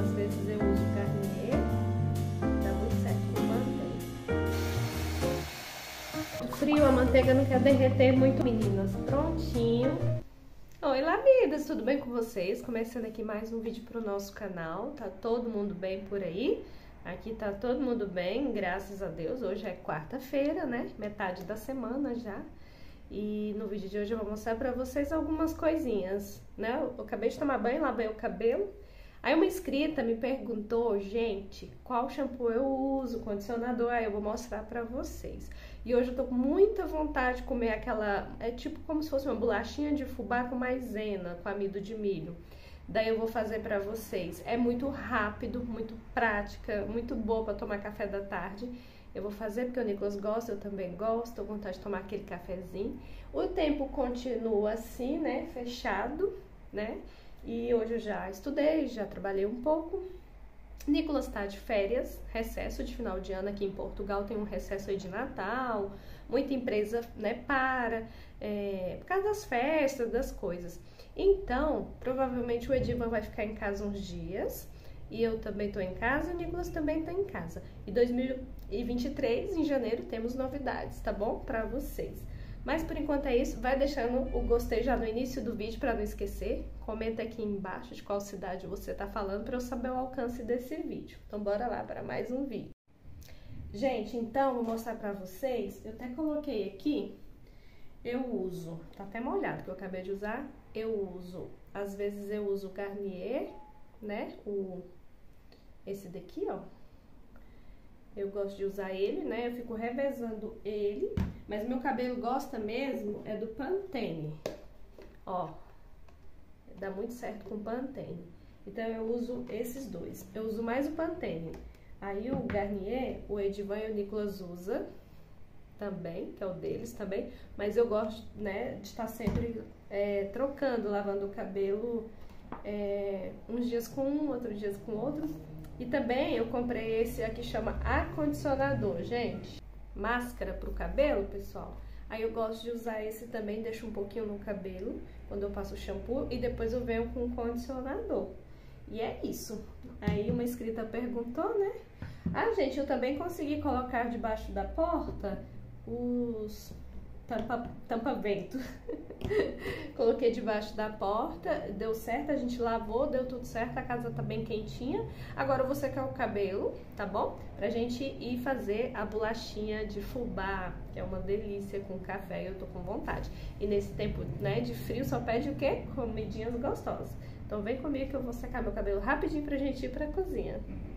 às vezes eu uso Garnier, dá muito certo com manteiga. Frio, a manteiga não quer derreter muito, meninas. Prontinho. Oi, Lamidas, tudo bem com vocês? Começando aqui mais um vídeo pro nosso canal. Tá todo mundo bem por aí? Aqui tá todo mundo bem, graças a Deus. Hoje é quarta-feira, né? Metade da semana já. E no vídeo de hoje eu vou mostrar pra vocês algumas coisinhas, né? Eu acabei de tomar banho, lavei o cabelo. Aí uma inscrita me perguntou, gente, qual shampoo eu uso, condicionador, aí eu vou mostrar pra vocês. E hoje eu tô com muita vontade de comer aquela, é tipo como se fosse uma bolachinha de fubá com maisena, com amido de milho. Daí eu vou fazer pra vocês. É muito rápido, muito prática, muito boa pra tomar café da tarde. Eu vou fazer porque o Nicolas gosta, eu também gosto, tô com vontade de tomar aquele cafezinho. O tempo continua assim, né, fechado, né? E hoje eu já estudei, já trabalhei um pouco. Nicolas tá de férias, recesso de final de ano aqui em Portugal, tem um recesso aí de Natal, muita empresa, né, por causa das festas, das coisas. Então, provavelmente o Edivan vai ficar em casa uns dias, e eu também tô em casa, e o Nicolas também tá em casa. E 2023, em janeiro, temos novidades, tá bom? Pra vocês. Mas por enquanto é isso, vai deixando o gostei já no início do vídeo para não esquecer. Comenta aqui embaixo de qual cidade você tá falando para eu saber o alcance desse vídeo. Então bora lá para mais um vídeo. Gente, então vou mostrar para vocês, eu até coloquei aqui, eu uso, tá até molhado que eu acabei de usar, às vezes eu uso o Garnier, né, esse daqui, ó. Eu gosto de usar ele, né? Eu fico revezando ele. Mas meu cabelo gosta mesmo é do Pantene. Ó. Dá muito certo com Pantene. Então eu uso esses dois. Eu uso mais o Pantene. Aí o Garnier, o Edivan e o Nicolas usa também, que é o deles também. Mas eu gosto, né, de estar sempre trocando, lavando o cabelo uns dias com um, outros dias com outro. E também eu comprei esse aqui, chama acondicionador, gente. Máscara pro cabelo, pessoal. Aí eu gosto de usar esse também, deixo um pouquinho no cabelo, quando eu passo o shampoo, e depois eu venho com o condicionador. E é isso. Aí uma inscrita perguntou, né? Ah, gente, eu também consegui colocar debaixo da porta os tampa-vento. Coloquei debaixo da porta, deu certo, a gente lavou, deu tudo certo, a casa tá bem quentinha. Agora eu vou secar o cabelo, tá bom? Pra gente ir fazer a bolachinha de fubá, que é uma delícia com café, eu tô com vontade. E nesse tempo, né, de frio só pede o quê? Comidinhas gostosas. Então vem comigo que eu vou secar meu cabelo rapidinho pra gente ir pra cozinha.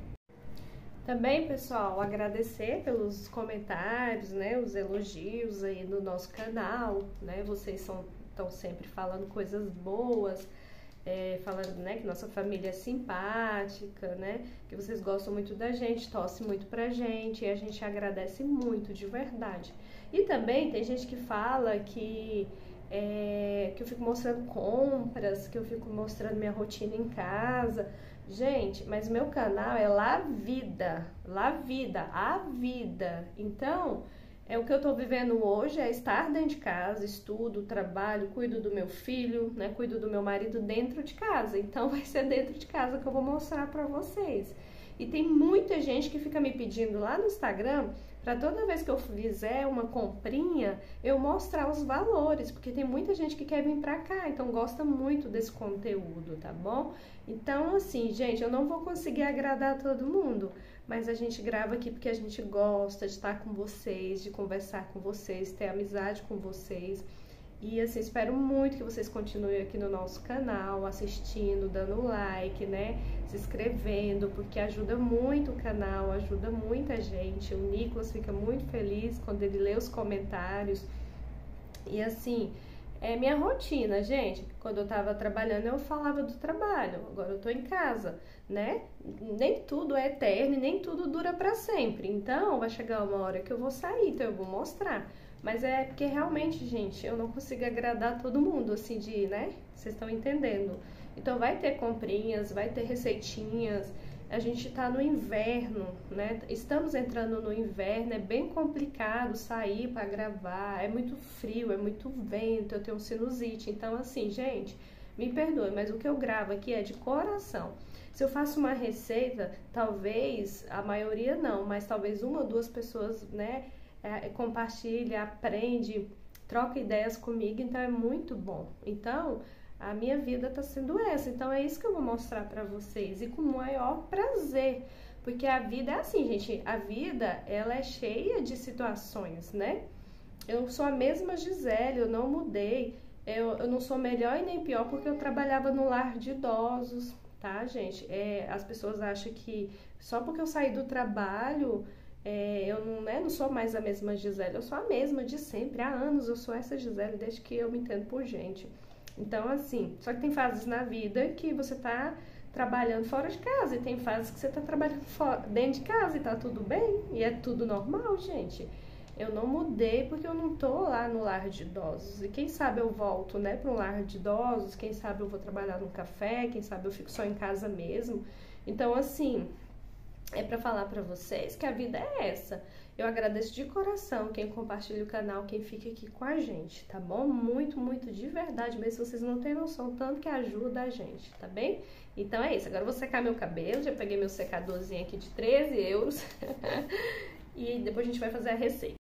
Também, pessoal, agradecer pelos comentários, né, os elogios aí no nosso canal, né, vocês estão sempre falando coisas boas, falando, né, que nossa família é simpática, né, que vocês gostam muito da gente, torcem muito pra gente, e a gente agradece muito, de verdade. E também tem gente que fala que eu fico mostrando compras, que eu fico mostrando minha rotina em casa. Gente, mas meu canal é a vida. Então, o que eu tô vivendo hoje é estar dentro de casa, estudo, trabalho, cuido do meu filho, né, cuido do meu marido dentro de casa. Então, vai ser dentro de casa que eu vou mostrar pra vocês. E tem muita gente que fica me pedindo lá no Instagram para toda vez que eu fizer uma comprinha, eu mostrar os valores, porque tem muita gente que quer vir pra cá, então gosta muito desse conteúdo, tá bom? Então, assim, gente, eu não vou conseguir agradar todo mundo, mas a gente grava aqui porque a gente gosta de estar com vocês, de conversar com vocês, ter amizade com vocês. E assim, espero muito que vocês continuem aqui no nosso canal, assistindo, dando like, né? Se inscrevendo, porque ajuda muito o canal, ajuda muita gente. O Nicolas fica muito feliz quando ele lê os comentários. E assim, é minha rotina, gente. Quando eu tava trabalhando, eu falava do trabalho. Agora eu tô em casa, né? Nem tudo é eterno e nem tudo dura pra sempre. Então, vai chegar uma hora que eu vou sair, então eu vou mostrar. Mas é porque realmente, gente, eu não consigo agradar todo mundo, assim, né? Vocês estão entendendo. Então vai ter comprinhas, vai ter receitinhas. A gente tá no inverno, né? Estamos entrando no inverno, é bem complicado sair para gravar. É muito frio, é muito vento, eu tenho sinusite. Então, assim, gente, me perdoe, mas o que eu gravo aqui é de coração. Se eu faço uma receita, talvez, a maioria não, mas talvez uma ou duas pessoas, né, compartilha, aprende, troca ideias comigo, então é muito bom. Então, a minha vida tá sendo essa, então é isso que eu vou mostrar pra vocês, e com o maior prazer, porque a vida é assim, gente, a vida, ela é cheia de situações, né? Eu sou a mesma Gisele, eu não mudei, eu não sou melhor e nem pior porque eu trabalhava no lar de idosos, tá, gente? As pessoas acham que só porque eu saí do trabalho, eu não, né, não sou mais a mesma Gisele, eu sou a mesma de sempre, há anos eu sou essa Gisele desde que eu me entendo por gente. Então, assim, só que tem fases na vida que você tá trabalhando fora de casa e tem fases que você tá trabalhando dentro de casa e tá tudo bem e é tudo normal, gente. Eu não mudei porque eu não tô lá no lar de idosos. E quem sabe eu volto, né, para um lar de idosos, quem sabe eu vou trabalhar num café, quem sabe eu fico só em casa mesmo. Então, assim, é para falar para vocês que a vida é essa. Eu agradeço de coração quem compartilha o canal, quem fica aqui com a gente, tá bom? Muito, muito de verdade, mesmo vocês não têm noção, tanto que ajuda a gente, tá bem? Então é isso, agora eu vou secar meu cabelo, já peguei meu secadorzinho aqui de 13 euros. E depois a gente vai fazer a receita.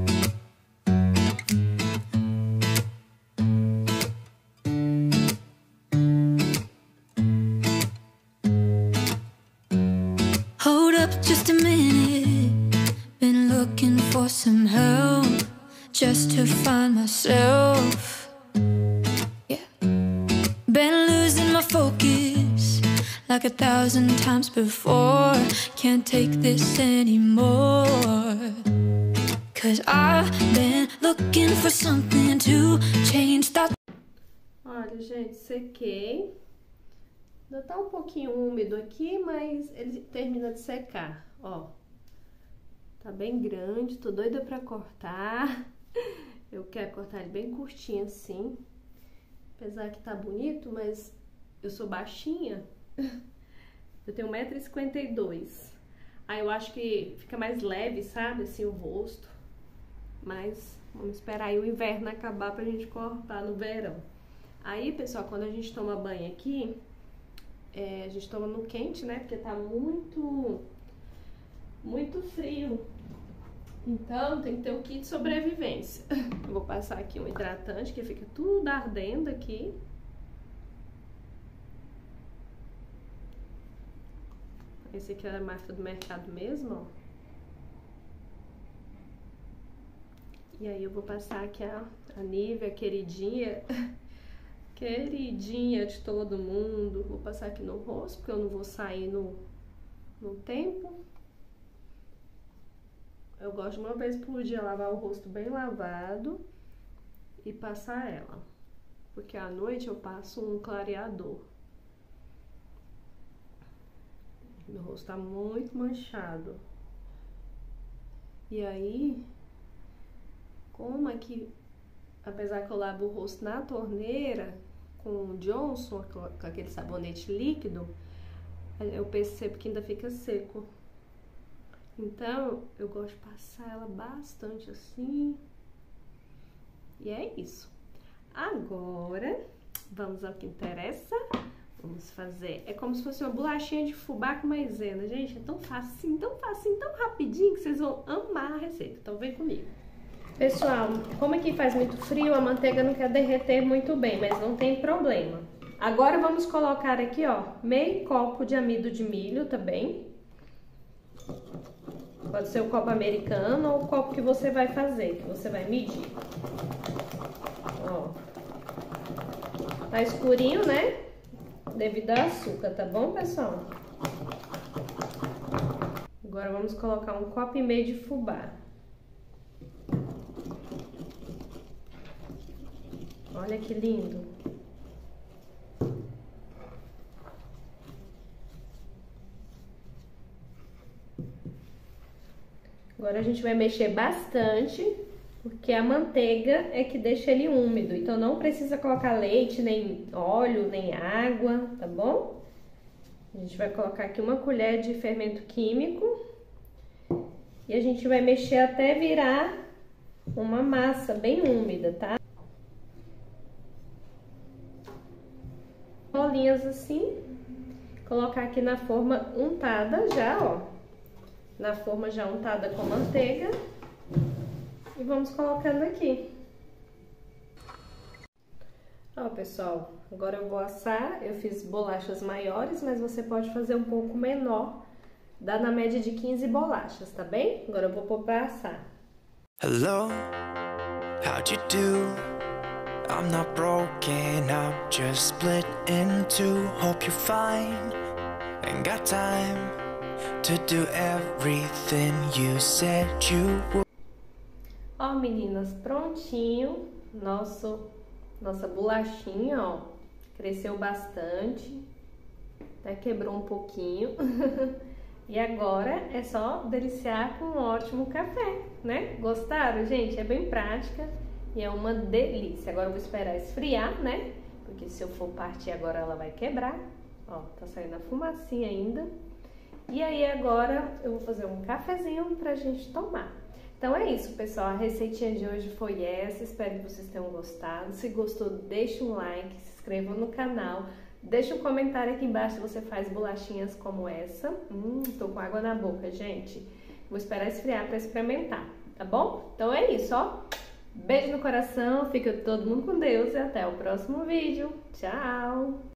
Hold up just a minute. Been looking for some help just to find myself. Yeah. Been losing my focus like 1,000 times before. Can't take this anymore. Cause I've been looking for something to change that. Olha, gente, sequei. Ainda tá um pouquinho úmido aqui, mas ele termina de secar, ó. Tá bem grande, tô doida pra cortar. Eu quero cortar ele bem curtinho assim. Apesar que tá bonito, mas eu sou baixinha. Eu tenho 1,52 m. Aí eu acho que fica mais leve, sabe, assim, o rosto. Mas vamos esperar aí o inverno acabar pra gente cortar no verão. Aí, pessoal, quando a gente toma banho aqui, a gente toma no quente, né? Porque tá muito frio. Então, tem que ter um kit de sobrevivência. Eu vou passar aqui um hidratante, que fica tudo ardendo aqui. Esse aqui é a marca do mercado mesmo, ó. E aí eu vou passar aqui a Nivea, queridinha. Queridinha de todo mundo. Vou passar aqui no rosto, porque eu não vou sair no tempo. Eu gosto de uma vez por dia lavar o rosto bem lavado e passar ela. Porque à noite eu passo um clareador. Meu rosto tá muito manchado. E aí, como aqui, apesar que eu lavo o rosto na torneira com o Johnson, com aquele sabonete líquido, eu percebo que ainda fica seco. Então, eu gosto de passar ela bastante assim. E é isso. Agora, vamos ao que interessa. Vamos fazer, é como se fosse uma bolachinha de fubá com maisena. Gente, é tão facinho, tão rapidinho que vocês vão amar a receita. Então vem comigo. Pessoal, como aqui faz muito frio, a manteiga não quer derreter muito bem, mas não tem problema. Agora vamos colocar aqui, ó, meio copo de amido de milho também. Pode ser o copo americano ou o copo que você vai fazer, que você vai medir. Ó. Tá escurinho, né? Devido ao açúcar, tá bom, pessoal? Agora vamos colocar um copo e meio de fubá. Olha que lindo. Agora a gente vai mexer bastante, porque a manteiga é que deixa ele úmido. Então não precisa colocar leite, nem óleo, nem água, tá bom? A gente vai colocar aqui uma colher de fermento químico. E a gente vai mexer até virar uma massa bem úmida, tá? Bolinhas assim. colocar aqui na forma untada já, ó. Na forma já untada com manteiga. E vamos colocando aqui. Ó, pessoal, agora eu vou assar. Eu fiz bolachas maiores, mas você pode fazer um pouco menor. Dá na média de 15 bolachas, tá bem? Agora eu vou pôr pra assar. Hello, how'd you do? I'm not broken, I'm just split in two. Hope you're fine, ain't got time to do everything you said you would. Ó, meninas, prontinho. Nossa bolachinha, ó, cresceu bastante. Até quebrou um pouquinho. E agora é só deliciar com um ótimo café, né? Gostaram, gente? É bem prática e é uma delícia. Agora eu vou esperar esfriar, né? Porque se eu for partir agora ela vai quebrar. Ó, tá saindo a fumacinha ainda. E aí agora eu vou fazer um cafezinho pra gente tomar. Então é isso, pessoal. A receitinha de hoje foi essa. Espero que vocês tenham gostado. Se gostou, deixa um like, se inscreva no canal. Deixa um comentário aqui embaixo se você faz bolachinhas como essa. Tô com água na boca, gente. Vou esperar esfriar para experimentar, tá bom? Então é isso, ó. Beijo no coração, fica todo mundo com Deus e até o próximo vídeo. Tchau!